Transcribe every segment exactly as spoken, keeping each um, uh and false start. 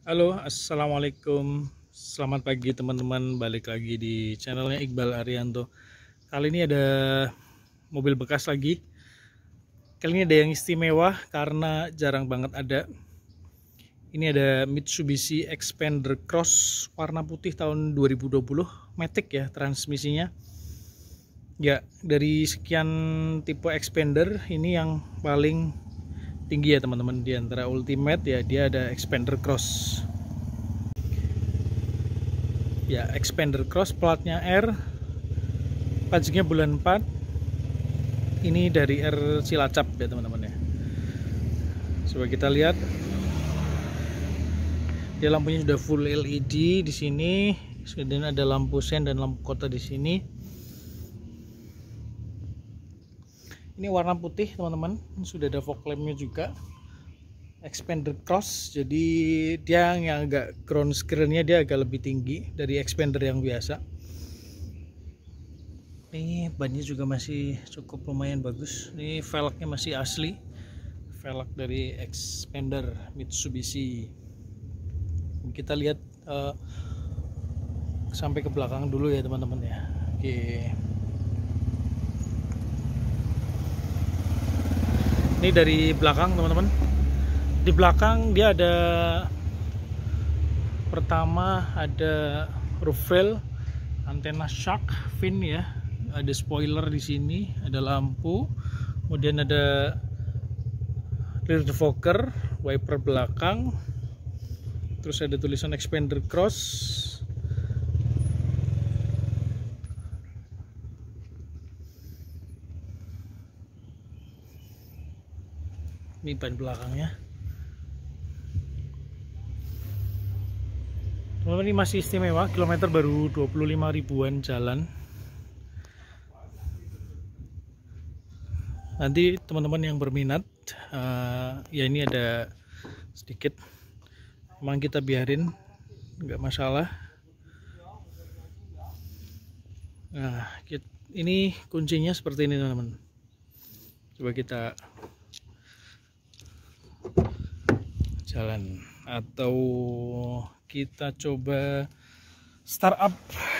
Halo, assalamualaikum. Selamat pagi teman-teman. Balik lagi di channelnya Iqbal Arianto. Kali ini ada mobil bekas lagi. Kali ini ada yang istimewa karena jarang banget ada. Ini ada Mitsubishi Xpander Cross warna putih tahun dua ribu dua puluh, Matic ya transmisinya. Ya, dari sekian tipe Xpander ini yang paling tinggi ya teman-teman, di antara Ultimate ya dia ada Xpander Cross. Ya, Xpander Cross, platnya R, pajaknya bulan empat. Ini dari R Cilacap ya teman-teman ya. Coba kita lihat. Dia lampunya sudah full L E D di sini. Kemudian ada lampu sen dan lampu kota di sini. Ini warna putih teman-teman, sudah ada fog lampnya juga. Xpander Cross, jadi dia yang agak ground screen-nya dia agak lebih tinggi dari Xpander yang biasa. Ini bannya juga masih cukup lumayan bagus. Ini velgnya masih asli, velg dari Xpander Mitsubishi. Kita lihat uh, sampai ke belakang dulu ya teman-teman ya. Oke. Ini dari belakang teman-teman. Di belakang dia ada, pertama ada roof rail, antena shark fin ya, ada spoiler di sini, ada lampu, kemudian ada rear defogger, wiper belakang, terus ada tulisan Xpander Cross. Ini ban belakangnya. Teman-teman, ini masih istimewa, kilometer baru dua puluh lima ribuan jalan. Nanti teman-teman yang berminat, uh, ya ini ada sedikit, emang kita biarin, nggak masalah. Nah, ini kuncinya seperti ini teman-teman. Coba kita jalan, atau kita coba start up.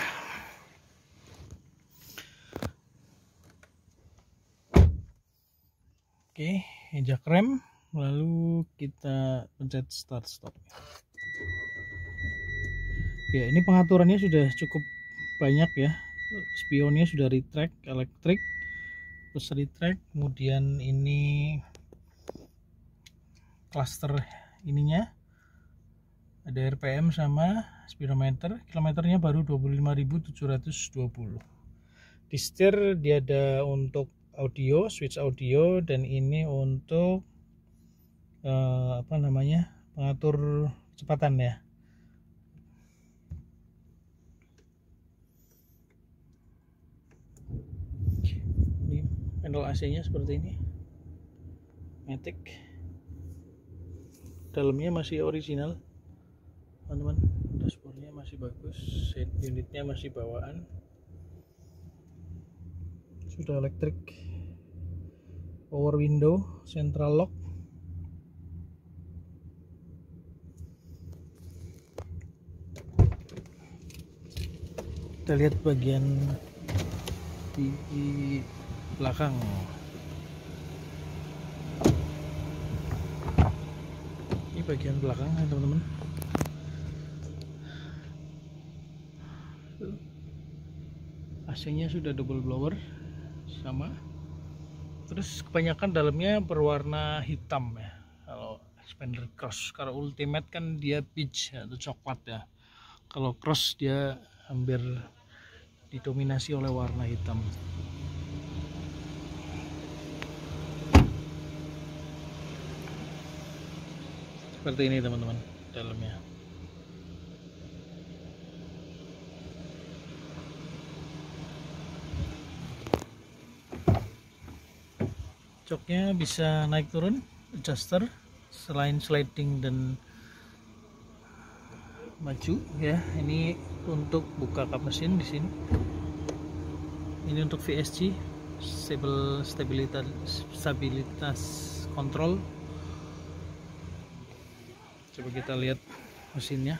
Oke, injak rem, lalu kita pencet start stop. Ya, ini pengaturannya sudah cukup banyak ya. Spionnya sudah retract elektrik, terus retract, kemudian ini cluster ininya, ada R P M sama speedometer. Kilometernya baru dua puluh lima ribu tujuh ratus dua puluh. Di setir dia ada untuk audio, switch audio, dan ini untuk uh, apa namanya, pengatur kecepatan ya. Ini panel A C nya seperti ini, Matic. Dalamnya masih original teman-teman, dashboardnya masih bagus, seat unitnya masih bawaan, sudah elektrik, power window, central lock. Kita lihat bagian di, di belakang. Ini bagian belakang ya teman-teman. A C-nya sudah double blower sama. Terus kebanyakan dalamnya berwarna hitam ya. Kalau Xpander Cross, kalau Ultimate kan dia peach atau coklat ya. Kalau Cross dia hampir didominasi oleh warna hitam. Seperti ini teman-teman dalamnya. Joknya bisa naik turun, adjuster, selain sliding dan maju ya. Ini untuk buka kap mesin di sini. Ini untuk V S G, stable stabilitas stabilitas kontrol. Coba kita lihat mesinnya.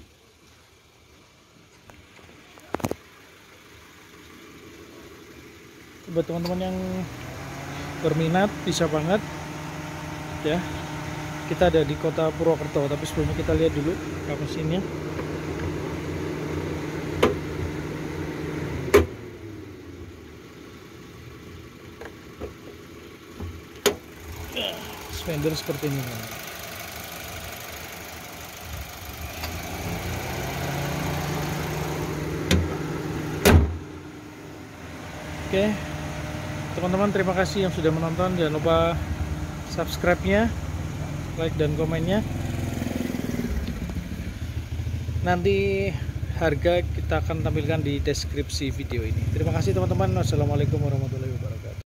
Buat teman-teman yang berminat bisa banget ya. Kita ada di kota Purwokerto, tapi sebelumnya kita lihat dulu kap mesinnya. Spender seperti ini kan. Oke teman-teman, terima kasih yang sudah menonton. Jangan lupa subscribe-nya, like dan komennya. Nanti harga kita akan tampilkan di deskripsi video ini. Terima kasih teman-teman. Wassalamualaikum warahmatullahi wabarakatuh.